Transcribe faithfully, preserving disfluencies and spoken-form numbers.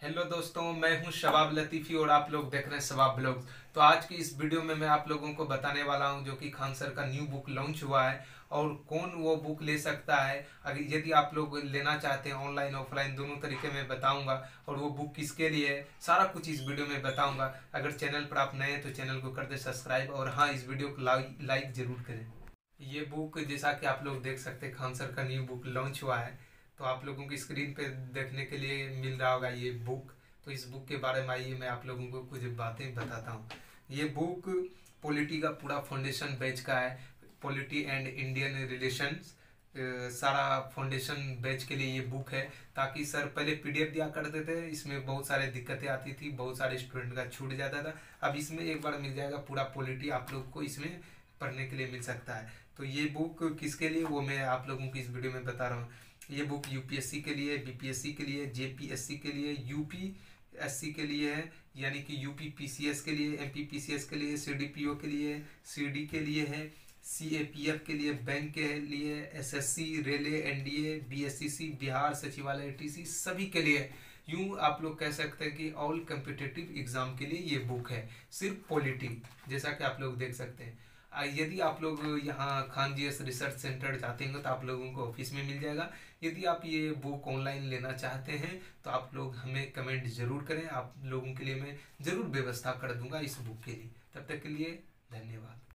Hello दोस्तों, मैं हूं शबाब लतीफ़ी और आप लोग देख रहे हैं शबाब ब्लॉग्स। तो आज की इस वीडियो में मैं आप लोगों को बताने वाला हूं जो कि खान सर का न्यू बुक लॉन्च हुआ है और कौन वो बुक ले सकता है। अगर यदि आप लोग लेना चाहते हैं ऑनलाइन ऑफलाइन दोनों तरीके में बताऊंगा और वो बुक किसके लिए है सारा कुछ इस वीडियो में बताऊंगा। अगर चैनल पर आप नए हैं तो चैनल को कर दे सब्सक्राइब और हाँ, इस वीडियो को लाइक जरूर करें। ये बुक जैसा कि आप लोग देख सकते हैं, खान सर का न्यू बुक लॉन्च हुआ है। तो आप लोगों की स्क्रीन पे देखने के लिए मिल रहा होगा ये बुक। तो इस बुक के बारे में आइए मैं आप लोगों को कुछ बातें बताता हूँ। ये बुक पॉलिटी का पूरा फाउंडेशन बैच का है। पॉलिटी एंड इंडियन रिलेशंस सारा फाउंडेशन बैच के लिए ये बुक है। ताकि सर पहले पीडीएफ दिया करते थे, इसमें बहुत सारे दिक्कतें आती थी, बहुत सारे स्टूडेंट का छूट जाता था। अब इसमें एक बार मिल जाएगा पूरा पॉलिटी, आप लोग को इसमें पढ़ने के लिए मिल सकता है। तो ये बुक किसके लिए वो मैं आप लोगों को इस वीडियो में बता रहा हूँ। ये बुक यूपीएससी के लिए, बीपीएससी के लिए, जेपीएससी के लिए, यूपीएससी के लिए है, यानी कि यूपी पीसीएस के लिए, एमपी पीसीएस के लिए, सीडीपीओ के लिए, सीडी के लिए है, सीएपीएफ के लिए, बैंक के लिए, SSC, railway, NDA, BSCC, Bihar सचिवालय टीसी, सभी के लिए। यूं आप लोग कह सकते हैं कि ऑल कम्पिटिटिव एग्जाम के लिए ये बुक है, सिर्फ पॉलिटी, जैसा कि आप लोग देख सकते हैं। आ, यदि आप लोग यहाँ Khan G S research centre जाते हैं तो आप लोगों को ऑफिस में मिल जाएगा। यदि आप ये बुक ऑनलाइन लेना चाहते हैं तो आप लोग हमें कमेंट जरूर करें, आप लोगों के लिए मैं जरूर व्यवस्था कर दूंगा इस बुक के लिए। तब तक के लिए धन्यवाद।